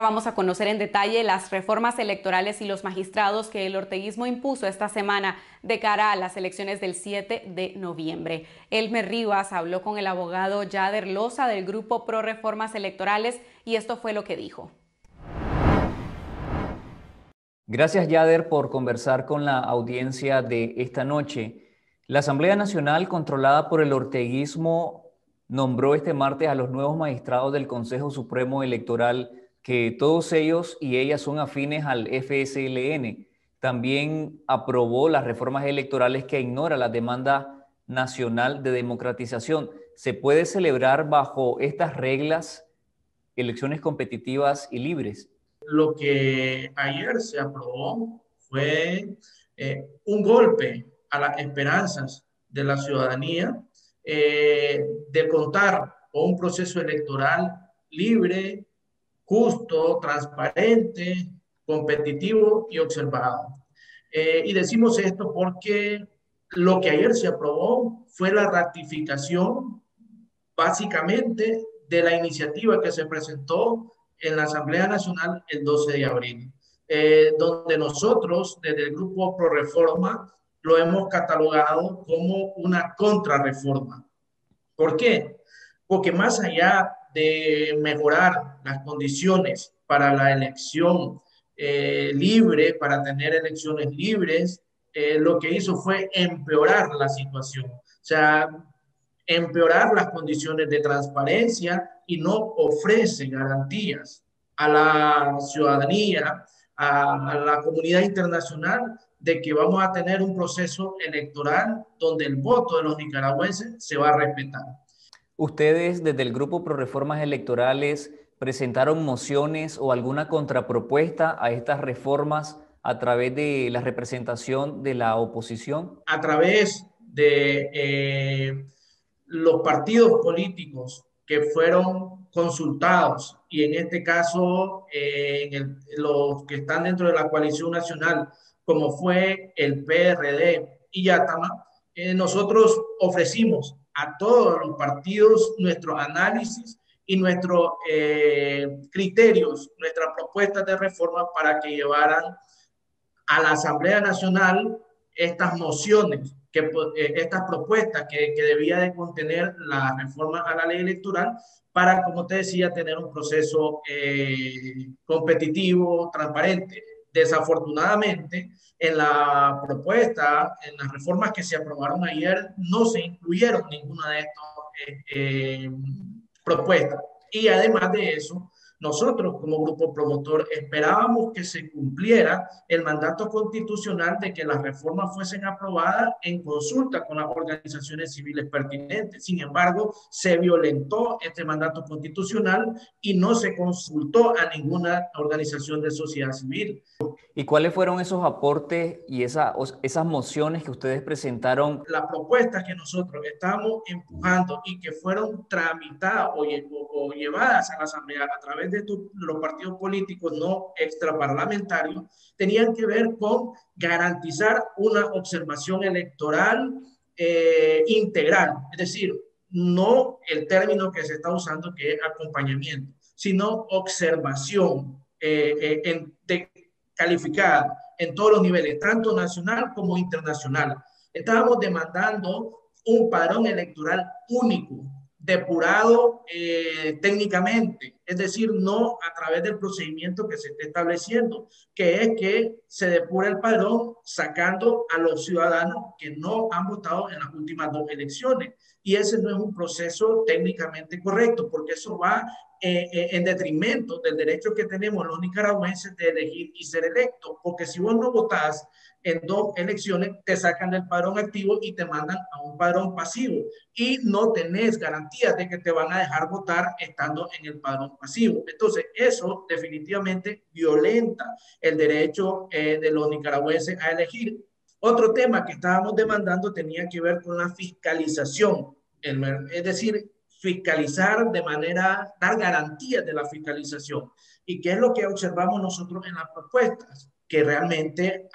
vamos a conocer en detalle las reformas electorales y los magistrados que el orteguismo impuso esta semana de cara a las elecciones del 7 de noviembre. Elmer Rivas habló con el abogado Yader Loza del Grupo Pro Reformas Electorales y esto fue lo que dijo. Gracias, Yader, por conversar con la audiencia de esta noche. La Asamblea Nacional, controlada por el orteguismo, nombró este martes a los nuevos magistrados del Consejo Supremo Electoral, que todos ellos y ellas son afines al FSLN. También aprobó las reformas electorales que ignora la demanda nacional de democratización. ¿Se puede celebrar bajo estas reglas elecciones competitivas y libres? Lo que ayer se aprobó fue un golpe a las esperanzas de la ciudadanía de contar con un proceso electoral libre, justo, transparente, competitivo y observado. Y decimos esto porque lo que ayer se aprobó fue la ratificación básicamente de la iniciativa que se presentó en la Asamblea Nacional el 12 de abril, donde nosotros desde el Grupo Pro Reforma lo hemos catalogado como una contrarreforma. ¿Por qué? Porque más allá de mejorar las condiciones para la elección libre, para tener elecciones libres, lo que hizo fue empeorar la situación. O sea, empeorar las condiciones de transparencia y no ofrece garantías a la ciudadanía, a la comunidad internacional, de que vamos a tener un proceso electoral donde el voto de los nicaragüenses se va a respetar. ¿Ustedes desde el Grupo Pro Reformas Electorales presentaron mociones o alguna contrapropuesta a estas reformas a través de la representación de la oposición? A través de los partidos políticos que fueron consultados y en este caso los que están dentro de la coalición nacional, como fue el PRD y Yatama, nosotros ofrecimos a todos los partidos nuestros análisis y nuestros criterios, nuestras propuestas de reforma para que llevaran a la Asamblea Nacional estas mociones, estas propuestas que debía de contener la reforma a la ley electoral para, como te decía, tener un proceso competitivo, transparente. Desafortunadamente, en la propuesta, en las reformas que se aprobaron ayer, no se incluyeron ninguna de estas propuestas. Y además de eso, nosotros como grupo promotor esperábamos que se cumpliera el mandato constitucional de que las reformas fuesen aprobadas en consulta con las organizaciones civiles pertinentes. Sin embargo, se violentó este mandato constitucional y no se consultó a ninguna organización de sociedad civil. ¿Y cuáles fueron esos aportes y esas mociones que ustedes presentaron? Las propuestas que nosotros estamos empujando y que fueron tramitadas o llevadas a la Asamblea a través de los partidos políticos no extraparlamentarios tenían que ver con garantizar una observación electoral integral, es decir, no el término que se está usando que es acompañamiento, sino observación calificada en todos los niveles, tanto nacional como internacional. Estábamos demandando un padrón electoral único, depurado técnicamente, es decir, no a través del procedimiento que se está estableciendo, que es que se depure el padrón sacando a los ciudadanos que no han votado en las últimas dos elecciones. Y ese no es un proceso técnicamente correcto, porque eso va en detrimento del derecho que tenemos los nicaragüenses de elegir y ser electos, porque si vos no votás en dos elecciones, te sacan del padrón activo y te mandan a un padrón pasivo y no tenés garantías de que te van a dejar votar estando en el padrón pasivo. Entonces, eso definitivamente violenta el derecho de los nicaragüenses a elegir. Otro tema que estábamos demandando tenía que ver con la fiscalización, es decir, fiscalizar de manera, dar garantías de la fiscalización. ¿Y qué es lo que observamos nosotros en las propuestas? Que realmente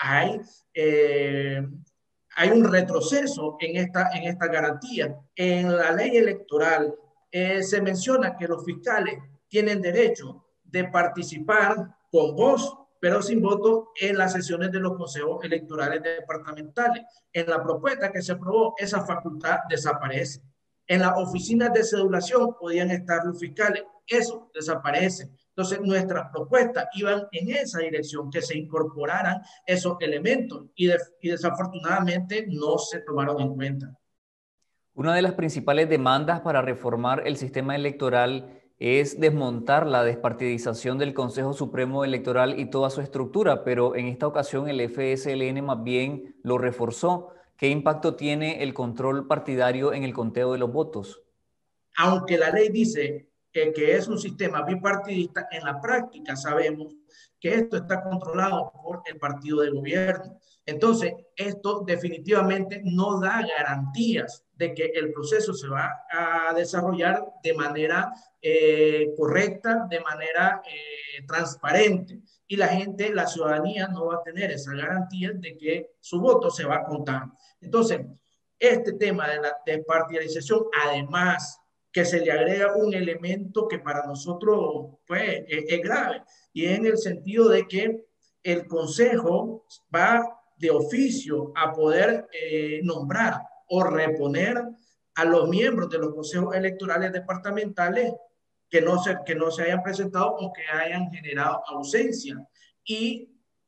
hay un retroceso en esta garantía. En la ley electoral se menciona que los fiscales tienen derecho de participar con voz, pero sin voto en las sesiones de los consejos electorales departamentales. En la propuesta que se aprobó, esa facultad desaparece. En las oficinas de cedulación podían estar los fiscales, eso desaparece. Entonces, nuestras propuestas iban en esa dirección, que se incorporaran esos elementos y desafortunadamente no se tomaron en cuenta. Una de las principales demandas para reformar el sistema electoral es desmontar la despartidización del Consejo Supremo Electoral y toda su estructura, pero en esta ocasión el FSLN más bien lo reforzó. ¿Qué impacto tiene el control partidario en el conteo de los votos? Aunque la ley dice que es un sistema bipartidista, en la práctica sabemos que esto está controlado por el partido de gobierno. Entonces, esto definitivamente no da garantías de que el proceso se va a desarrollar de manera correcta, de manera transparente. Y la gente, la ciudadanía no va a tener esa garantía de que su voto se va a contar. Entonces, este tema de la despartidarización, además que se le agrega un elemento que para nosotros pues, es grave, y es en el sentido de que el Consejo va de oficio a poder nombrar o reponer a los miembros de los consejos electorales departamentales que no se hayan presentado o que hayan generado ausencia. Y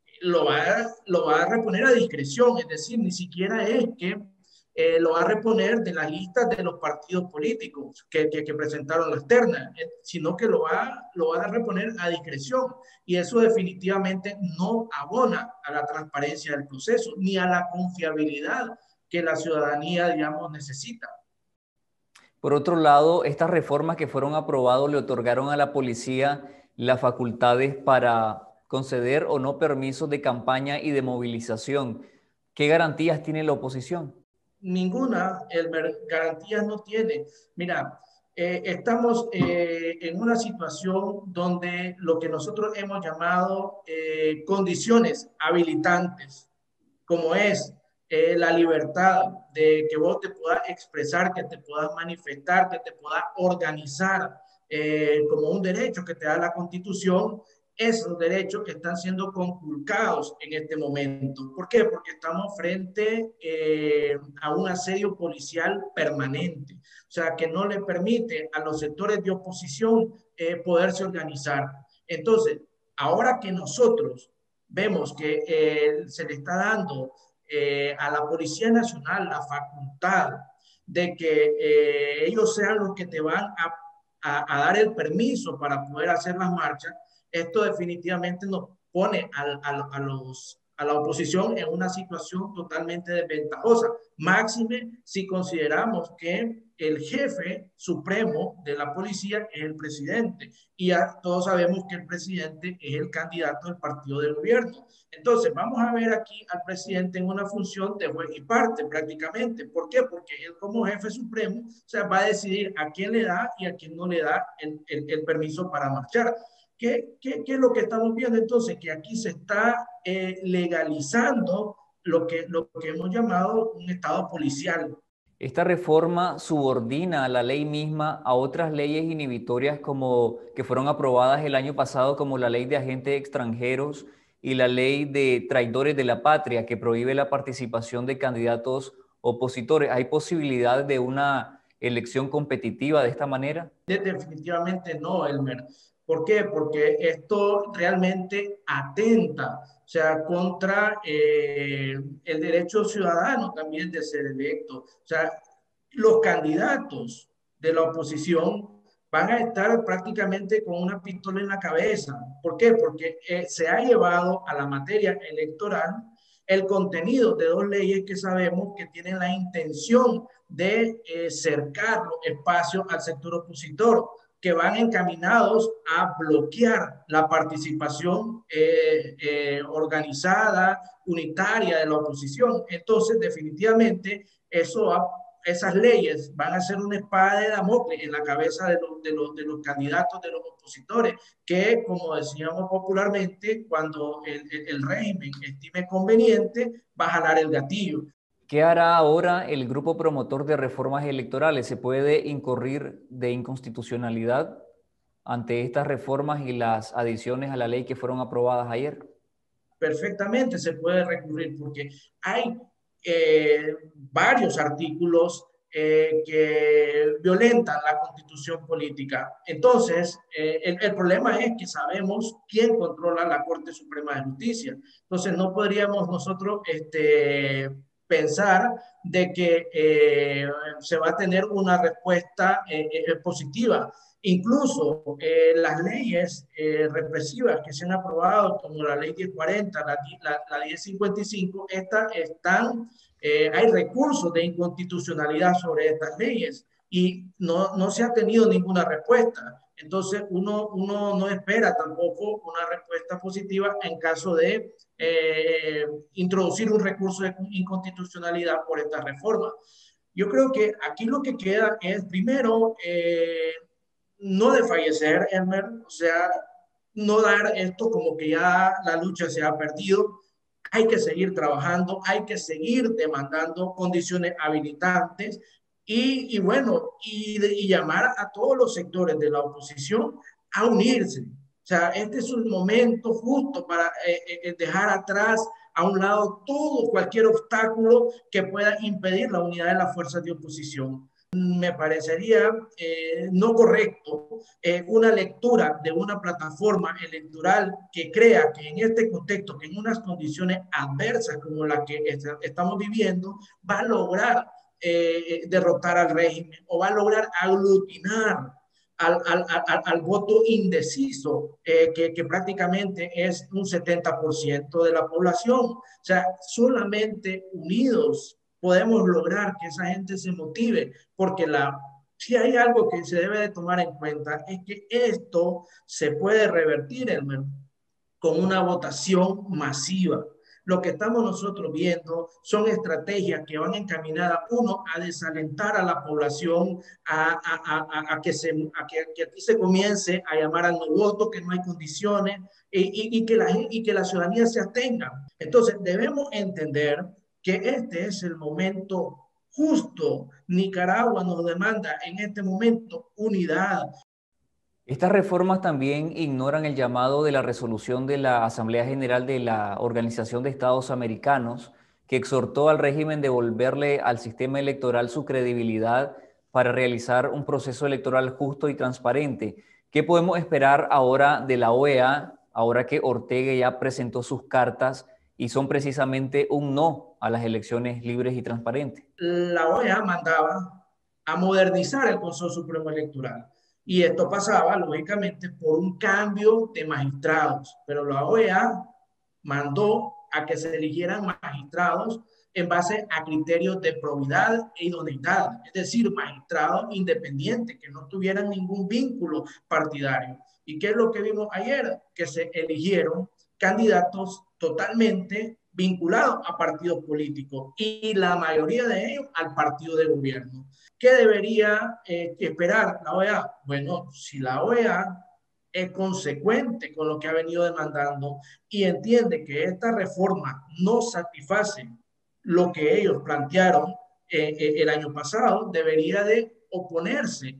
lo va a reponer a discreción, es decir, ni siquiera es que lo va a reponer de las listas de los partidos políticos que presentaron las ternas, sino que lo va a reponer a discreción. Y eso definitivamente no abona a la transparencia del proceso, ni a la confiabilidad que la ciudadanía, digamos, necesita. Por otro lado, estas reformas que fueron aprobadas le otorgaron a la policía las facultades para conceder o no permisos de campaña y de movilización. ¿Qué garantías tiene la oposición? Ninguna garantías no tiene. Mira, estamos en una situación donde lo que nosotros hemos llamado condiciones habilitantes, como es la libertad de que vos te puedas expresar, que te puedas manifestar, que te puedas organizar como un derecho que te da la Constitución, esos derechos que están siendo conculcados en este momento. ¿Por qué? Porque estamos frente a un asedio policial permanente, o sea, que no le permite a los sectores de oposición poderse organizar. Entonces, ahora que nosotros vemos que se le está dando a la Policía Nacional la facultad de que ellos sean los que te van a dar el permiso para poder hacer las marchas, esto definitivamente nos pone a la oposición en una situación totalmente desventajosa. Máxime si consideramos que el jefe supremo de la policía es el presidente y ya todos sabemos que el presidente es el candidato del partido de gobierno. Entonces vamos a ver aquí al presidente en una función de juez y parte prácticamente. ¿Por qué? Porque él como jefe supremo, o sea, va a decidir a quién le da y a quién no le da el permiso para marchar. ¿Qué es lo que estamos viendo entonces? Que aquí se está legalizando lo que hemos llamado un estado policial. Esta reforma subordina a la ley misma a otras leyes inhibitorias como que fueron aprobadas el año pasado, como la ley de agentes extranjeros y la ley de traidores de la patria, que prohíbe la participación de candidatos opositores. ¿Hay posibilidades de una elección competitiva de esta manera? Definitivamente no, Elmer. ¿Por qué? Porque esto realmente atenta, o sea, contra el derecho ciudadano también de ser electo. O sea, los candidatos de la oposición van a estar prácticamente con una pistola en la cabeza. ¿Por qué? Porque se ha llevado a la materia electoral el contenido de dos leyes que sabemos que tienen la intención de cercar los espacios al sector opositor, que van encaminados a bloquear la participación organizada, unitaria de la oposición. Entonces, definitivamente, esas leyes van a ser una espada de Damocles en la cabeza de los candidatos, de los opositores, que, como decíamos popularmente, cuando el régimen estime conveniente, va a jalar el gatillo. ¿Qué hará ahora el grupo promotor de reformas electorales? ¿Se puede incurrir de inconstitucionalidad? ante estas reformas y las adiciones a la ley que fueron aprobadas ayer? Perfectamente se puede recurrir porque hay varios artículos que violentan la constitución política. Entonces, el problema es que sabemos quién controla la Corte Suprema de Justicia. Entonces, no podríamos nosotros pensar de que se va a tener una respuesta positiva. Incluso las leyes represivas que se han aprobado, como la ley 1040, la 1055, estas están, hay recursos de inconstitucionalidad sobre estas leyes y no se ha tenido ninguna respuesta. Entonces, uno no espera tampoco una respuesta positiva en caso de introducir un recurso de inconstitucionalidad por esta reforma. Yo creo que aquí lo que queda es, primero, no desfallecer, Elmer, o sea, no dar esto como que ya la lucha se ha perdido. Hay que seguir trabajando, hay que seguir demandando condiciones habilitantes y llamar a todos los sectores de la oposición a unirse. O sea, este es un momento justo para dejar atrás a un lado todo, cualquier obstáculo que pueda impedir la unidad de las fuerzas de oposición. Me parecería no correcto una lectura de una plataforma electoral que crea que en este contexto, que en unas condiciones adversas como la que estamos viviendo, va a lograr derrotar al régimen o va a lograr aglutinar al voto indeciso, que prácticamente es un 70% de la población. O sea, solamente unidos podemos lograr que esa gente se motive, porque si hay algo que se debe de tomar en cuenta es que esto se puede revertir, Elmer, con una votación masiva. Lo que estamos nosotros viendo son estrategias que van encaminadas, uno, a desalentar a la población, que aquí se comience a llamar al no voto, que no hay condiciones, y que la ciudadanía se abstenga. Entonces, debemos entender que este es el momento justo. Nicaragua nos demanda en este momento unidad. Estas reformas también ignoran el llamado de la resolución de la Asamblea General de la Organización de Estados Americanos, que exhortó al régimen devolverle al sistema electoral su credibilidad para realizar un proceso electoral justo y transparente. ¿Qué podemos esperar ahora de la OEA, ahora que Ortega ya presentó sus cartas y son precisamente un no a las elecciones libres y transparentes? La OEA mandaba a modernizar el Consejo Supremo Electoral. Y esto pasaba, lógicamente, por un cambio de magistrados. Pero la OEA mandó a que se eligieran magistrados en base a criterios de probidad e idoneidad, es decir, magistrados independientes que no tuvieran ningún vínculo partidario. ¿Y qué es lo que vimos ayer? Que se eligieron candidatos totalmente vinculados a partidos políticos y la mayoría de ellos al partido de gobierno. ¿Qué debería esperar la OEA? Bueno, si la OEA es consecuente con lo que ha venido demandando y entiende que esta reforma no satisface lo que ellos plantearon el año pasado, debería de oponerse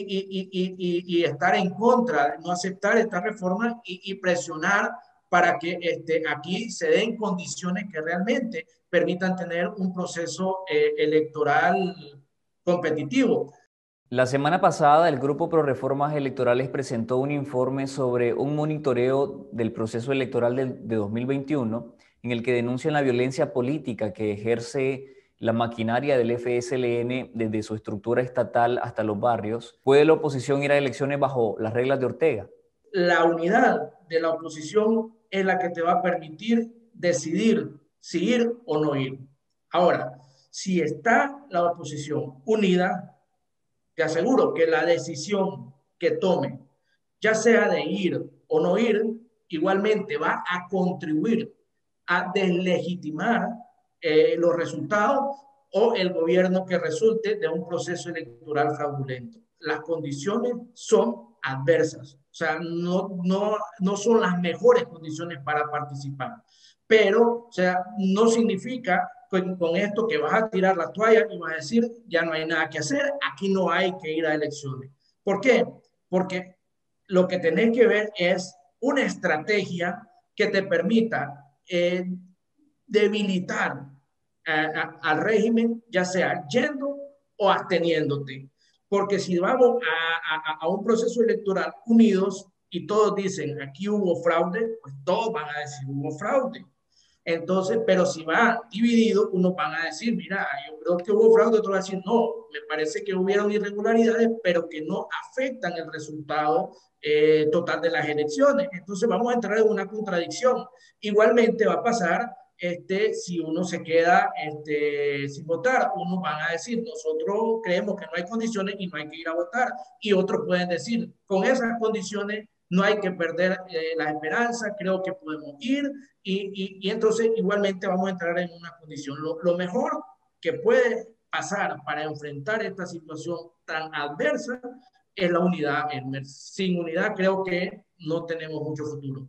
y estar en contra, no aceptar esta reforma y presionar para que aquí se den condiciones que realmente permitan tener un proceso electoral competitivo. La semana pasada, el Grupo Pro Reformas Electorales presentó un informe sobre un monitoreo del proceso electoral de 2021, en el que denuncian la violencia política que ejerce la maquinaria del FSLN desde su estructura estatal hasta los barrios. ¿Puede la oposición ir a elecciones bajo las reglas de Ortega? La unidad de la oposición es la que te va a permitir decidir si ir o no ir. Ahora, si está la oposición unida, te aseguro que la decisión que tome, ya sea de ir o no ir, igualmente va a contribuir a deslegitimar los resultados o el gobierno que resulte de un proceso electoral fraudulento. Las condiciones son adversas, o sea, no son las mejores condiciones para participar, pero, o sea, no significa con esto que vas a tirar la toalla y vas a decir, ya no hay nada que hacer, aquí no hay que ir a elecciones. ¿Por qué? Porque lo que tenés que ver es una estrategia que te permita debilitar al régimen, ya sea yendo o absteniéndote. Porque si vamos a un proceso electoral unidos y todos dicen aquí hubo fraude, pues todos van a decir hubo fraude. Entonces, pero si va dividido, unos van a decir, mira, yo creo que hubo fraude, otros van a decir, no, me parece que hubieron irregularidades, pero que no afectan el resultado total de las elecciones. Entonces vamos a entrar en una contradicción. Igualmente va a pasar si uno se queda sin votar. Unos van a decir, nosotros creemos que no hay condiciones y no hay que ir a votar. Y otros pueden decir, con esas condiciones no hay que perder la esperanza, creo que podemos ir y entonces igualmente vamos a entrar en una condición. Lo mejor que puede pasar para enfrentar esta situación tan adversa es la unidad, Elmer. Sin unidad creo que no tenemos mucho futuro.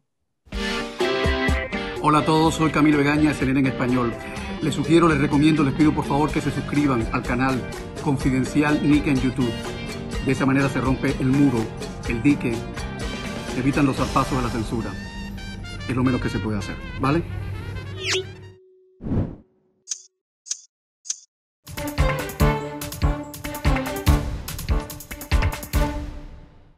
Hola a todos, soy Camilo Egaña, CNN en Español. Les sugiero, les recomiendo, les pido por favor que se suscriban al canal Confidencial Nica en YouTube. De esa manera se rompe el muro, el dique, evitan los zarpazos de la censura. Es lo menos que se puede hacer, ¿vale?